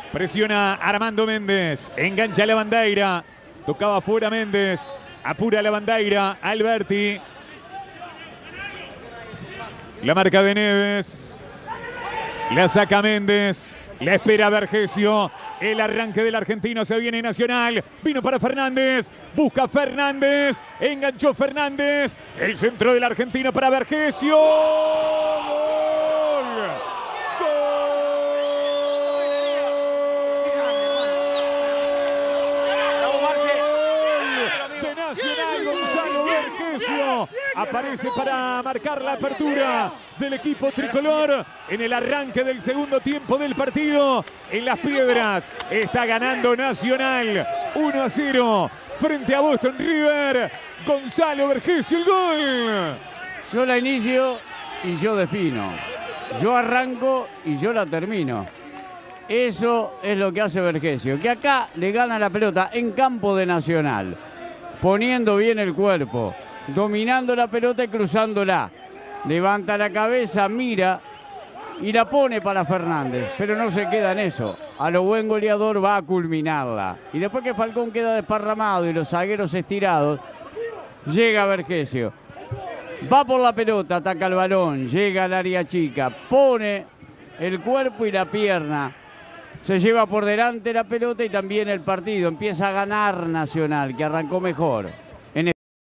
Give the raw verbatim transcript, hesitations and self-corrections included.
Presiona Armando Méndez. Engancha la Bandeira. Tocaba fuera Méndez. Apura la Bandeira. Alberti. La marca de Neves. La saca Méndez. La espera Vergesio. El arranque del argentino, se viene Nacional. Vino para Fernández. Busca Fernández. Enganchó Fernández. El centro del argentino para Vergesio. ¡Gol! ¡Gol! De Nacional, Gonzalo Vergesio. Aparece para marcar la apertura del equipo tricolor en el arranque del segundo tiempo del partido. En Las Piedras está ganando Nacional uno a cero frente a Boston River. Gonzalo Vergesio, el gol. Yo la inicio y yo defino. Yo arranco y yo la termino. Eso es lo que hace Vergesio, que acá le gana la pelota en campo de Nacional, poniendo bien el cuerpo, dominando la pelota y cruzándola. Levanta la cabeza, mira y la pone para Fernández, pero no se queda en eso. A lo buen goleador va a culminarla. Y después que Falcón queda desparramado y los zagueros estirados, llega Vergesio. Va por la pelota, ataca el balón, llega al área chica, pone el cuerpo y la pierna. Se lleva por delante la pelota y también el partido. Empieza a ganar Nacional, que arrancó mejor.